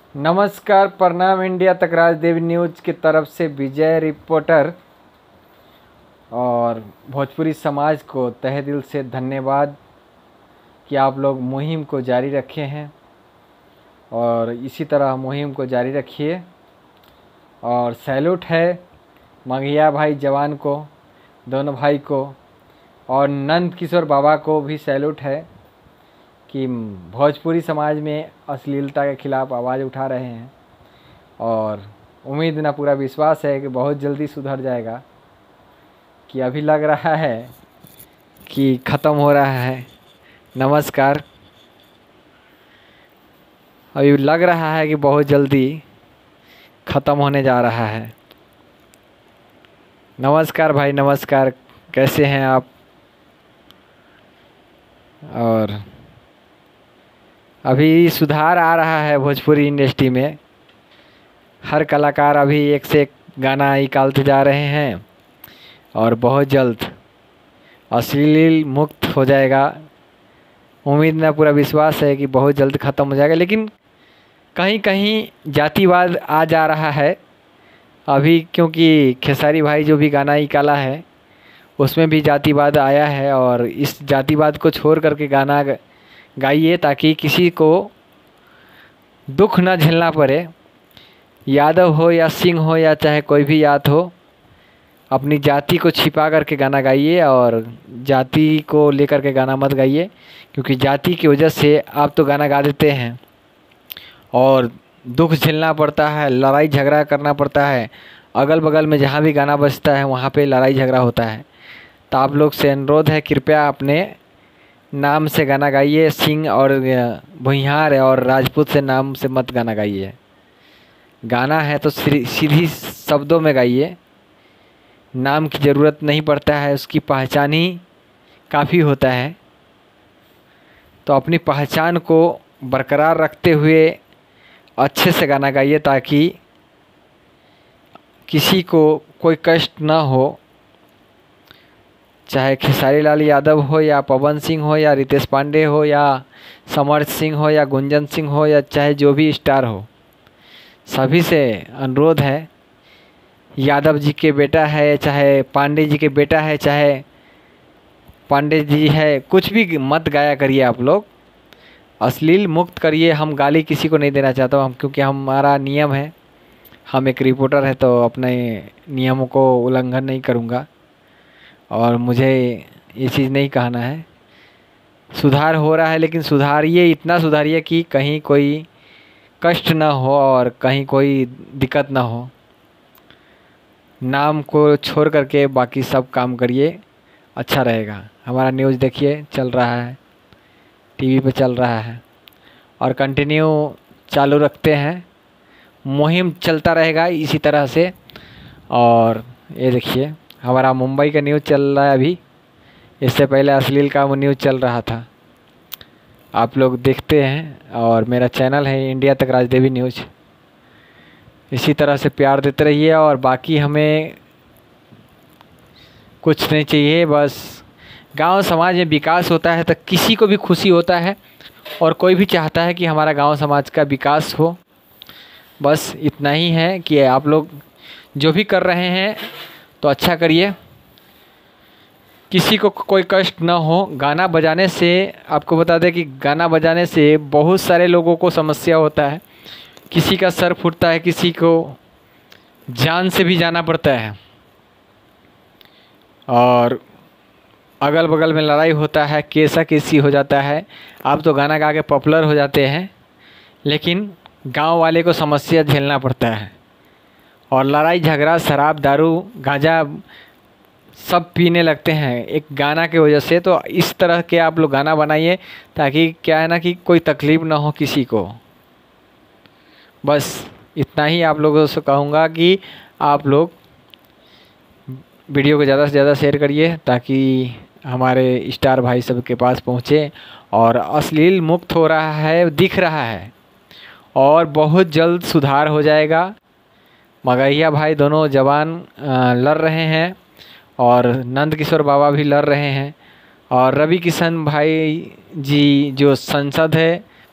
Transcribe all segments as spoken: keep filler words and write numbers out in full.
नमस्कार, प्रणाम। इंडिया तक राजदेवी न्यूज की तरफ से विजय रिपोर्टर और भोजपुरी समाज को तहे दिल से धन्यवाद कि आप लोग मुहिम को जारी रखे हैं और इसी तरह मुहिम को जारी रखिए। और सैल्यूट है मंगिया भाई जवान को, दोनों भाई को, और नंद किशोर बाबा को भी सैल्यूट है कि भोजपुरी समाज में अश्लीलता के खिलाफ़ आवाज़ उठा रहे हैं। और उम्मीद ना पूरा विश्वास है कि बहुत जल्दी सुधर जाएगा, कि अभी लग रहा है कि ख़त्म हो रहा है। नमस्कार। अभी लग रहा है कि बहुत जल्दी ख़त्म होने जा रहा है। नमस्कार भाई, नमस्कार। कैसे हैं आप? और अभी सुधार आ रहा है भोजपुरी इंडस्ट्री में। हर कलाकार अभी एक से एक गाना निकालते जा रहे हैं और बहुत जल्द अश्लील मुक्त हो जाएगा। उम्मीद ना पूरा विश्वास है कि बहुत जल्द ख़त्म हो जाएगा, लेकिन कहीं कहीं जातिवाद आ जा रहा है अभी, क्योंकि खेसारी भाई जो भी गाना निकाला है उसमें भी जातिवाद आया है। और इस जातिवाद को छोड़ करके गाना गाइए ताकि किसी को दुख न झेलना पड़े। यादव हो या सिंह हो या चाहे कोई भी जात हो, अपनी जाति को छिपा करके गाना गाइए और जाति को लेकर के गाना मत गाइए, क्योंकि जाति की वजह से आप तो गाना गा देते हैं और दुख झेलना पड़ता है, लड़ाई झगड़ा करना पड़ता है। अगल बगल में जहाँ भी गाना बजता है वहाँ पे लड़ाई झगड़ा होता है। तो आप लोग से अनुरोध है, कृपया अपने नाम से गाना गाइए। सिंह और भुइयार और राजपूत से नाम से मत गाना गाइए। गाना है तो सीधी शब्दों में गाइए। नाम की ज़रूरत नहीं पड़ता है, उसकी पहचान ही काफ़ी होता है। तो अपनी पहचान को बरकरार रखते हुए अच्छे से गाना गाइए ताकि किसी को कोई कष्ट ना हो। चाहे खेसारी लाल यादव हो या पवन सिंह हो या रितेश पांडे हो या समर्थ सिंह हो या गुंजन सिंह हो या चाहे जो भी स्टार हो, सभी से अनुरोध है, यादव जी के बेटा है चाहे पांडे जी के बेटा है चाहे पांडे जी है, कुछ भी मत गाया करिए। आप लोग अश्लील मुक्त करिए। हम गाली किसी को नहीं देना चाहता हूँ हम, क्योंकि हमारा नियम है, हम एक रिपोर्टर है तो अपने नियमों को उल्लंघन नहीं करूँगा। और मुझे ये चीज़ नहीं कहना है। सुधार हो रहा है, लेकिन सुधारिए, इतना सुधारिए कि कहीं कोई कष्ट ना हो और कहीं कोई दिक्कत ना हो। नाम को छोड़ करके बाकी सब काम करिए, अच्छा रहेगा। हमारा न्यूज़ देखिए, चल रहा है, टीवी पे चल रहा है और कंटिन्यू चालू रखते हैं। मुहिम चलता रहेगा इसी तरह से। और ये देखिए, हमारा मुंबई का न्यूज़ चल रहा है अभी। इससे पहले अश्लील का न्यूज़ चल रहा था। आप लोग देखते हैं और मेरा चैनल है इंडिया तक राजदेवी न्यूज़। इसी तरह से प्यार देते रहिए। और बाकी हमें कुछ नहीं चाहिए, बस गांव समाज में विकास होता है तो किसी को भी खुशी होता है और कोई भी चाहता है कि हमारा गांव समाज का विकास हो। बस इतना ही है कि आप लोग जो भी कर रहे हैं तो अच्छा करिए, किसी को कोई कष्ट ना हो। गाना बजाने से, आपको बता दें कि गाना बजाने से बहुत सारे लोगों को समस्या होता है। किसी का सर फूटता है, किसी को जान से भी जाना पड़ता है और अगल बगल में लड़ाई होता है, केसा केसी हो जाता है। आप तो गाना गा के पॉपुलर हो जाते हैं, लेकिन गांव वाले को समस्या झेलना पड़ता है और लड़ाई झगड़ा, शराब, दारू, गांजा सब पीने लगते हैं एक गाना की वजह से। तो इस तरह के आप लोग गाना बनाइए ताकि क्या है ना कि कोई तकलीफ़ ना हो किसी को। बस इतना ही आप लोगों से कहूँगा कि आप लोग वीडियो को ज़्यादा से ज़्यादा शेयर करिए ताकि हमारे स्टार भाई सब के पास पहुँचे। और अश्लील मुक्त हो रहा है, दिख रहा है और बहुत जल्द सुधार हो जाएगा। मगहिया भाई दोनों जवान लड़ रहे हैं और नंद किशोर बाबा भी लड़ रहे हैं और रवि किशन भाई जी जो सांसद है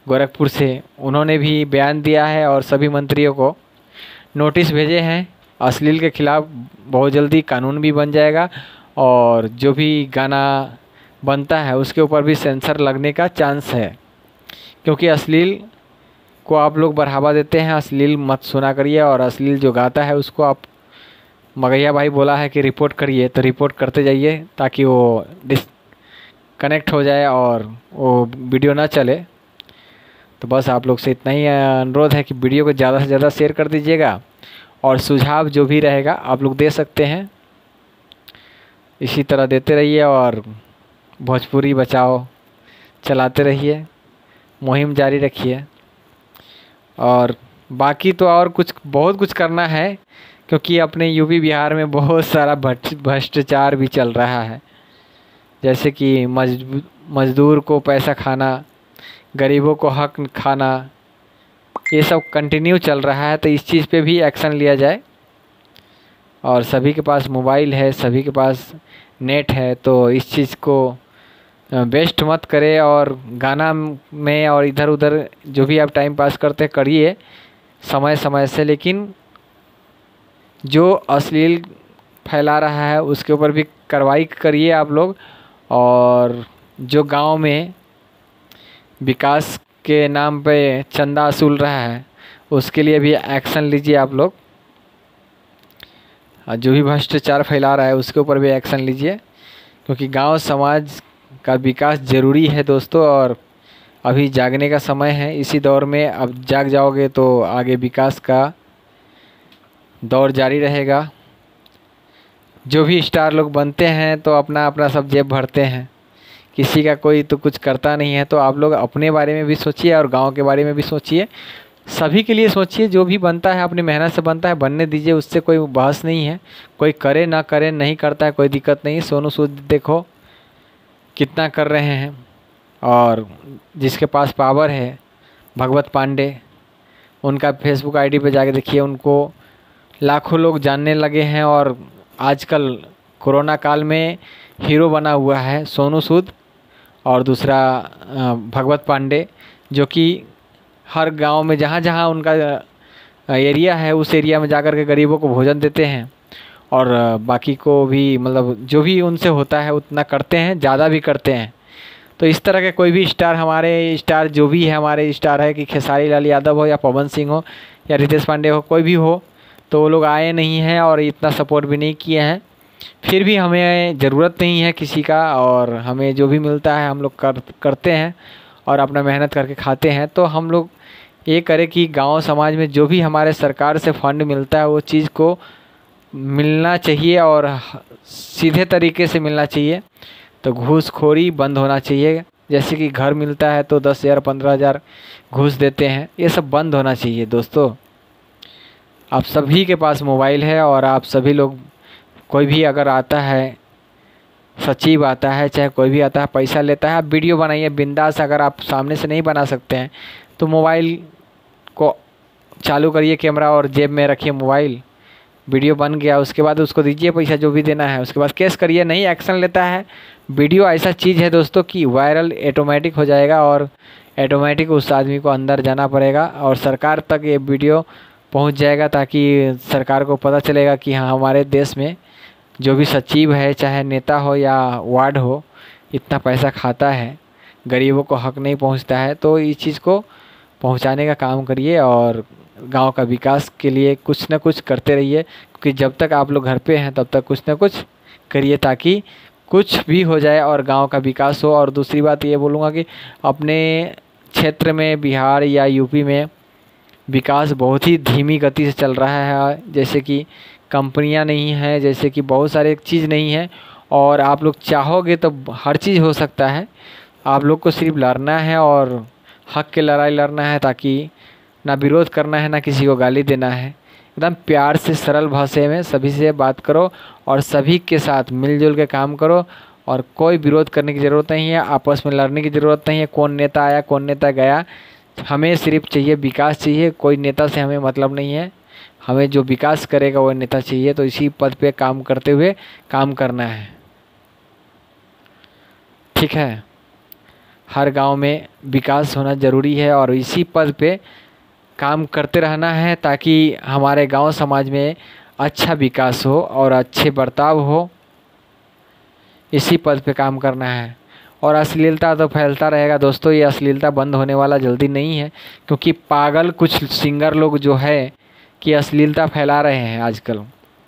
गोरखपुर से, उन्होंने भी बयान दिया है और सभी मंत्रियों को नोटिस भेजे हैं। अश्लील के खिलाफ़ बहुत जल्दी कानून भी बन जाएगा और जो भी गाना बनता है उसके ऊपर भी सेंसर लगने का चांस है, क्योंकि अश्लील को आप लोग बढ़ावा देते हैं। अश्लील मत सुना करिए और अश्लील जो गाता है उसको आप, मगैया भाई बोला है कि रिपोर्ट करिए, तो रिपोर्ट करते जाइए ताकि वो डिस्कनेक्ट हो जाए और वो वीडियो ना चले। तो बस आप लोग से इतना ही अनुरोध है कि वीडियो को ज़्यादा से ज़्यादा शेयर कर दीजिएगा और सुझाव जो भी रहेगा आप लोग दे सकते हैं। इसी तरह देते रहिए और भोजपुरी बचाओ चलाते रहिए, मुहिम जारी रखिए। और बाकी तो और कुछ बहुत कुछ करना है, क्योंकि अपने यूपी बिहार में बहुत सारा भ्रष्टाचार भी चल रहा है, जैसे कि मज मज़दूर को पैसा खाना, गरीबों को हक खाना, ये सब कंटिन्यू चल रहा है। तो इस चीज़ पे भी एक्शन लिया जाए। और सभी के पास मोबाइल है, सभी के पास नेट है, तो इस चीज़ को वेस्ट मत करें और गाना में और इधर उधर जो भी आप टाइम पास करते करिए समय समय से, लेकिन जो अश्लील फैला रहा है उसके ऊपर भी कार्रवाई करिए आप लोग। और जो गांव में विकास के नाम पे चंदा वसूल रहा है उसके लिए भी एक्शन लीजिए आप लोग। जो भी भ्रष्टाचार फैला रहा है उसके ऊपर भी एक्शन लीजिए, क्योंकि गांव समाज का विकास ज़रूरी है दोस्तों। और अभी जागने का समय है, इसी दौर में अब जाग जाओगे तो आगे विकास का दौर जारी रहेगा। जो भी स्टार लोग बनते हैं तो अपना अपना सब जेब भरते हैं, किसी का कोई तो कुछ करता नहीं है। तो आप लोग अपने बारे में भी सोचिए और गांव के बारे में भी सोचिए, सभी के लिए सोचिए। जो भी बनता है अपनी मेहनत से बनता है, बनने दीजिए, उससे कोई बहस नहीं है। कोई करे ना करे, नहीं करता है कोई दिक्कत नहीं। सोनू सूद देखो कितना कर रहे हैं, और जिसके पास पावर है भगवत पांडे, उनका फेसबुक आईडी पे जाके देखिए, उनको लाखों लोग जानने लगे हैं। और आजकल कोरोना काल में हीरो बना हुआ है सोनू सूद और दूसरा भगवत पांडे, जो कि हर गांव में जहां जहां उनका एरिया है उस एरिया में जाकर के गरीबों को भोजन देते हैं और बाकी को भी, मतलब जो भी उनसे होता है उतना करते हैं, ज़्यादा भी करते हैं। तो इस तरह के कोई भी स्टार, हमारे स्टार जो भी है, हमारे स्टार है कि खेसारी लाल यादव हो या पवन सिंह हो या रितेश पांडे हो, कोई भी हो, तो वो लोग आए नहीं हैं और इतना सपोर्ट भी नहीं किए हैं। फिर भी हमें ज़रूरत नहीं है किसी का, और हमें जो भी मिलता है हम लोग कर करते हैं और अपना मेहनत करके खाते हैं। तो हम लोग ये करें कि गांव समाज में जो भी हमारे सरकार से फंड मिलता है वो चीज़ को मिलना चाहिए और सीधे तरीके से मिलना चाहिए। तो घूसखोरी बंद होना चाहिए। जैसे कि घर मिलता है तो दस हज़ार पंद्रह हज़ार घूस देते हैं, ये सब बंद होना चाहिए दोस्तों। आप सभी के पास मोबाइल है और आप सभी लोग, कोई भी अगर आता है, सचिव आता है, चाहे कोई भी आता है, पैसा लेता है, आप वीडियो बनाइए बिंदास। अगर आप सामने से नहीं बना सकते हैं तो मोबाइल को चालू करिए कैमरा और जेब में रखिए मोबाइल, वीडियो बन गया, उसके बाद उसको दीजिए पैसा जो भी देना है, उसके बाद केस करिए। नहीं एक्शन लेता है, वीडियो ऐसा चीज़ है दोस्तों कि वायरल ऑटोमेटिक हो जाएगा और ऑटोमेटिक उस आदमी को अंदर जाना पड़ेगा और सरकार तक ये वीडियो पहुंच जाएगा, ताकि सरकार को पता चलेगा कि हाँ हमारे देश में जो भी सचिव है, चाहे नेता हो या वार्ड हो, इतना पैसा खाता है, गरीबों को हक नहीं पहुंचता है। तो इस चीज़ को पहुंचाने का काम करिए और गांव का विकास के लिए कुछ ना कुछ करते रहिए, क्योंकि जब तक आप लोग घर पे हैं तब तक कुछ ना कुछ करिए ताकि कुछ भी हो जाए और गांव का विकास हो। और दूसरी बात ये बोलूँगा कि अपने क्षेत्र में, बिहार या यूपी में विकास बहुत ही धीमी गति से चल रहा है। जैसे कि कंपनियां नहीं हैं, जैसे कि बहुत सारे चीज़ नहीं है, और आप लोग चाहोगे तो हर चीज़ हो सकता है। आप लोग को सिर्फ लड़ना है और हक की लड़ाई लड़ना है, ताकि ना विरोध करना है, ना किसी को गाली देना है। एकदम प्यार से, सरल भाषा में सभी से बात करो और सभी के साथ मिलजुल के काम करो, और कोई विरोध करने की ज़रूरत नहीं है, आपस में लड़ने की ज़रूरत नहीं है। कौन नेता आया, कौन नेता गया, हमें सिर्फ चाहिए विकास चाहिए। कोई नेता से हमें मतलब नहीं है, हमें जो विकास करेगा वो नेता चाहिए। तो इसी पद पे काम करते हुए काम करना है, ठीक है। हर गांव में विकास होना ज़रूरी है और इसी पद पे काम करते रहना है ताकि हमारे गांव समाज में अच्छा विकास हो और अच्छे बर्ताव हो। इसी पद पे काम करना है। और अश्लीलता तो फैलता रहेगा दोस्तों, ये अश्लीलता बंद होने वाला जल्दी नहीं है, क्योंकि पागल कुछ सिंगर लोग जो है कि अश्लीलता फैला रहे हैं आजकल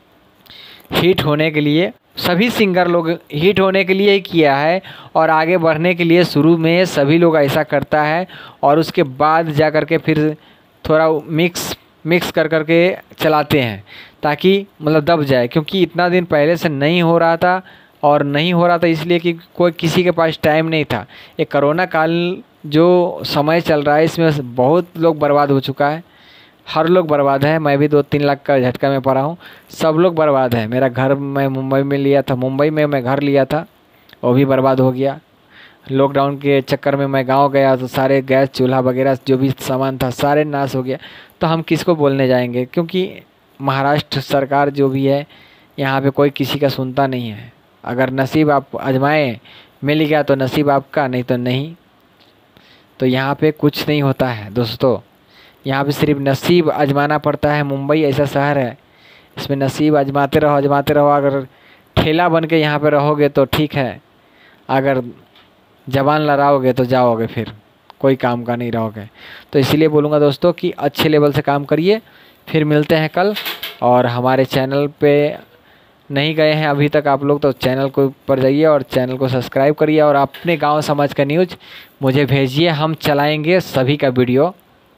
हिट होने के लिए। सभी सिंगर लोग हिट होने के लिए ही किया है और आगे बढ़ने के लिए शुरू में सभी लोग ऐसा करता है और उसके बाद जा कर के फिर थोड़ा मिक्स मिक्स कर कर के चलाते हैं ताकि मतलब दब जाए, क्योंकि इतना दिन पहले से नहीं हो रहा था और नहीं हो रहा था इसलिए कि कोई किसी के पास टाइम नहीं था। ये कोरोना काल जो समय चल रहा है इसमें बहुत लोग बर्बाद हो चुका है, हर लोग बर्बाद है। मैं भी दो तीन लाख का झटका में पड़ा हूँ, सब लोग बर्बाद है। मेरा घर मैं मुंबई में लिया था, मुंबई में मैं घर लिया था, वो भी बर्बाद हो गया। लॉकडाउन के चक्कर में मैं गांव गया तो सारे गैस चूल्हा वगैरह जो भी सामान था सारे नाश हो गया। तो हम किसको बोलने जाएंगे, क्योंकि महाराष्ट्र सरकार जो भी है यहाँ पे कोई किसी का सुनता नहीं है। अगर नसीब आप आजमाएं मिल गया तो नसीब आपका, नहीं तो नहीं। तो यहाँ पे कुछ नहीं होता है दोस्तों, यहाँ पे सिर्फ नसीब आजमाना पड़ता है। मुंबई ऐसा शहर है, इसमें नसीब आजमाते रहो आजमाते रहो। अगर ठेला बन के यहाँ पे रहोगे तो ठीक है, अगर जबान लड़ाओगे तो जाओगे, फिर कोई काम का नहीं रहोगे। तो इसीलिए बोलूँगा दोस्तों कि अच्छे लेवल से काम करिए। फिर मिलते हैं कल। और हमारे चैनल पे नहीं गए हैं अभी तक आप लोग तो चैनल को ऊपर जाइए और चैनल को सब्सक्राइब करिए और अपने गांव समाज का न्यूज़ मुझे भेजिए, हम चलाएंगे सभी का वीडियो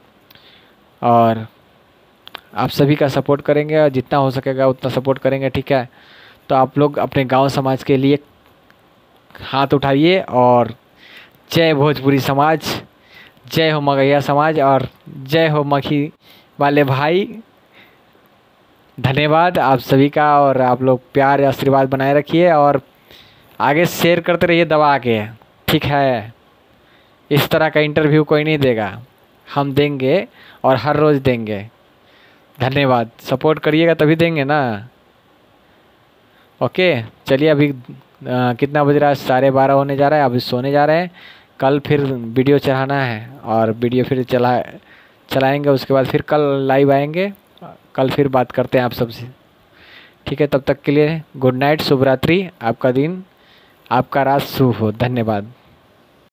और आप सभी का सपोर्ट करेंगे और जितना हो सकेगा उतना सपोर्ट करेंगे, ठीक है। तो आप लोग अपने गांव समाज के लिए हाथ उठाइए और जय भोजपुरी समाज, जय हो मगैया समाज और जय हो मखी वाले भाई। धन्यवाद आप सभी का और आप लोग प्यार आशीर्वाद बनाए रखिए और आगे शेयर करते रहिए दबा के, ठीक है। इस तरह का इंटरव्यू कोई नहीं देगा, हम देंगे और हर रोज़ देंगे। धन्यवाद, सपोर्ट करिएगा तभी देंगे ना। ओके चलिए, अभी आ, कितना बज रहा है, साढ़े बारह होने जा रहा है, अभी सोने जा रहे हैं। कल फिर वीडियो चढ़ाना है और वीडियो फिर चला चलाएँगे, उसके बाद फिर कल लाइव आएंगे, कल फिर बात करते हैं आप सबसे, ठीक है। तब तक के लिए गुड नाइट, शुभ रात्रि, आपका दिन आपका रात शुभ हो। धन्यवाद।